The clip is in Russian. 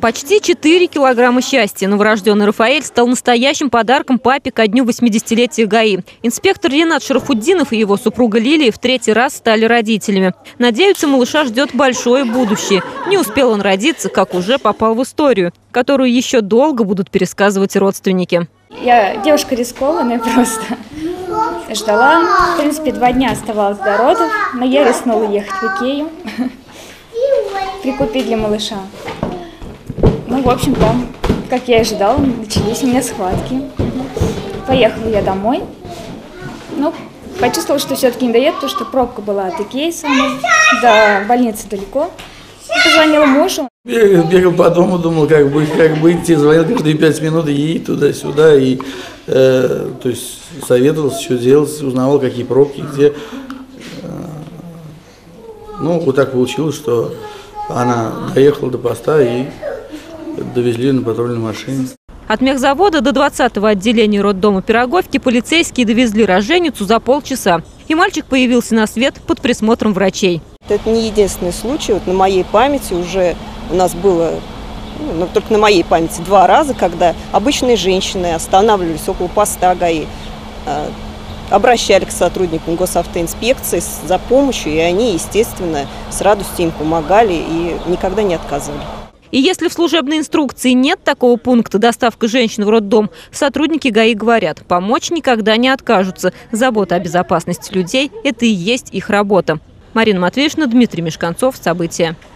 Почти 4 килограмма счастья. Новорожденный Рафаэль стал настоящим подарком папе ко дню 80-летия ГАИ. Инспектор Ренат Шарафуддинов и его супруга Лилия в 3-й раз стали родителями. Надеются, малыша ждет большое будущее. Не успел он родиться, как уже попал в историю, которую еще долго будут пересказывать родственники. Я девушка рискованная просто. Ждала. В принципе, 2 дня оставалось до родов, но я рискнула ехать в Икею, прикупить для малыша. Ну, в общем, там, как я и ожидала, начались у меня схватки. Поехала я домой. Ну, почувствовала, что все-таки не доеду, потому что пробка была от Икеи до больницы далеко. Позвонила мужу. Бегал по дому, думал, как быть. Я звонил каждые 5 минут и туда-сюда. И, то есть советовался, что делать, узнавал, какие пробки, где. Ну, вот так получилось, что она доехала до поста и довезли на патрульной машине. От мехзавода до 20-го отделения роддома Пироговки полицейские довезли роженицу за полчаса. И мальчик появился на свет под присмотром врачей. Это не единственный случай. Вот на моей памяти уже у нас было, только на моей памяти, 2 раза, когда обычные женщины останавливались около поста ГАИ, обращались к сотрудникам госавтоинспекции за помощью, и они, естественно, с радостью им помогали и никогда не отказывали. И если в служебной инструкции нет такого пункта «доставка женщин в роддом», сотрудники ГАИ говорят, помочь никогда не откажутся. Забота о безопасности людей – это и есть их работа. Марина Матвеевна, Дмитрий Мешканцов. События.